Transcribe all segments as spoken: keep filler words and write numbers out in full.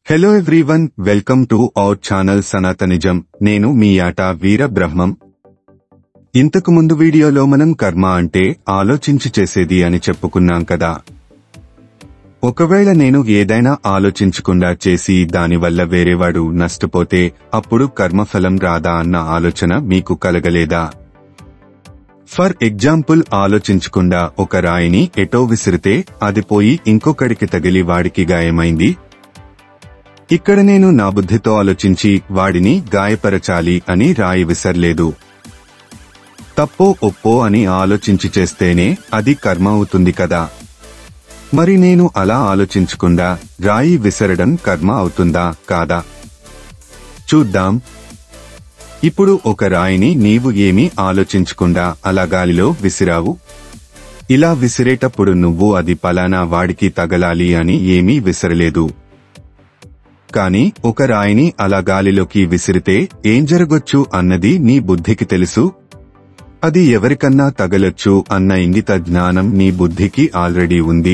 Hello everyone, welcome to our channel Sanatanism. నేను మీ యాట వీర బ్రహ్మం. ఇంతకు ముందు వీడియోలో మనం కర్మ అంటే ఆలోచించి చేసేది అని చెప్పుకున్నాం కదా. ఒకవేళ నేను ఏదైనా ఆలోచించకుండా చేసి దానివల్ల వేరేవాడు నష్టపోతే అప్పుడు కర్మఫలం రాదా అన్న ఆలోచన మీకు కలగలేదా? ఫర్ ఎగ్జాంపుల్, ఆలోచించకుండా ఒక రాయిని ఎటో విసిరితే అది పోయి ఇంకొకడికి తగిలి వాడికి గాయమైంది. ఇక్కడ నేను నా బుద్ధితో ఆలోచించి వాడిని గాయపరచాలి అని రాయి విసరలేదు. తప్పో ఒప్పో అని ఆలోచించి చేస్తేనే అది కర్మ అవుతుంది కదా. మరి నేను అలా ఆలోచించకుండా రాయి విసరడం కర్మ అవుతుందా కాదా చూద్దాం. ఇప్పుడు ఒక రాయిని నీవు ఏమీ ఆలోచించకుండా అలా గాలిలో విసిరావు. ఇలా విసిరేటప్పుడు నువ్వు అది పలానా వాడికి తగలాలి అని ఏమీ విసరలేదు. కాని ఒక రాయిని అలా గాలిలోకి విసిరితే ఏం జరగొచ్చు అన్నది నీ బుద్ధికి తెలుసు. అది ఎవరికన్నా తగలొచ్చు అన్న ఇంగిత జ్ఞానం నీ బుద్ధికి ఆల్రెడీ ఉంది.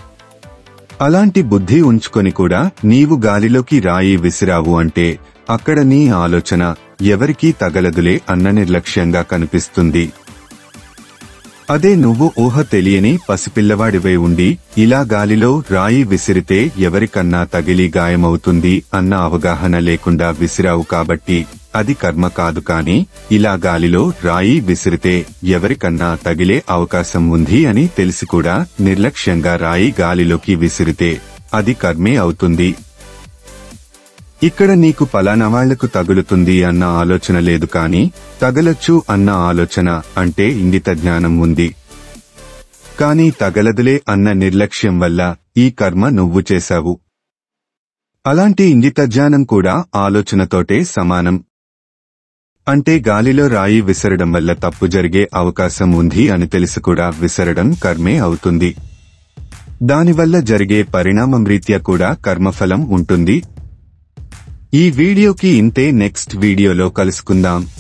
అలాంటి బుద్ధి ఉంచుకొని కూడా నీవు గాలిలోకి రాయి విసిరావు అంటే అక్కడ నీ ఆలోచన ఎవరికీ తగలదులే అన్న నిర్లక్ష్యంగా కనిపిస్తుంది. అదే నువ్వు ఊహ తెలియని పసిపిల్లవాడివై ఉండి ఇలా గాలిలో రాయి విసిరితే ఎవరికన్నా తగిలి గాయమవుతుంది అన్న అవగాహన లేకుండా విసిరావు కాబట్టి అది కర్మ కాదు. కాని ఇలా గాలిలో రాయి విసిరితే ఎవరికన్నా తగిలే అవకాశం ఉంది అని తెలిసి కూడా నిర్లక్ష్యంగా రాయి గాలిలోకి విసిరితే అది కర్మే అవుతుంది. ఇక్కడ నీకు పలానా వాళ్లకు తగులుతుంది అన్న ఆలోచన లేదు, కాని తగలొచ్చు అన్న ఆలోచన అంటే ఇంగిత జ్ఞానం ఉంది. కాని తగలదులే అన్న నిర్లక్ష్యం వల్ల ఈ కర్మ నువ్వు చేశావు. అలాంటి ఇంగిత జ్ఞానం కూడా ఆలోచనతోటే సమానం. అంటే గాలిలో రాయి విసరడం వల్ల తప్పు జరిగే అవకాశం ఉంది అని తెలిసి కూడా విసరడం కర్మే అవుతుంది. దానివల్ల జరిగే పరిణామం రీత్యా కూడా కర్మఫలం ఉంటుంది. ఈ వీడియోకి ఇంతే. నెక్స్ట్ వీడియోలో కలుసుకుందాం.